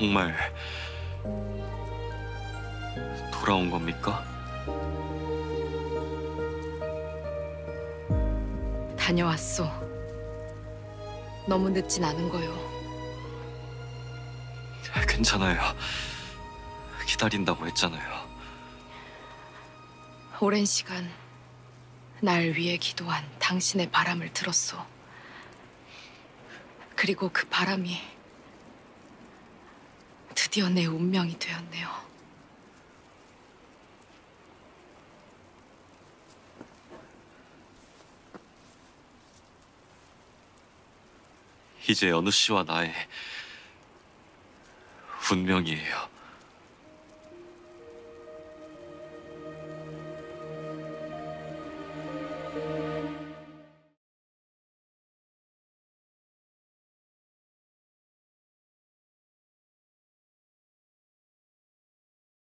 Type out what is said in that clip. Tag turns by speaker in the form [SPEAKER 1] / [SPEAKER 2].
[SPEAKER 1] 정말 돌아온 겁니까?
[SPEAKER 2] 다녀왔소. 너무 늦진 않은 거요.
[SPEAKER 1] 괜찮아요. 기다린다고 했잖아요.
[SPEAKER 2] 오랜 시간 날 위해 기도한 당신의 바람을 들었소. 그리고 그 바람이 드디어 내 운명이 되었네요.
[SPEAKER 1] 이제 연우 씨와 나의 운명이에요.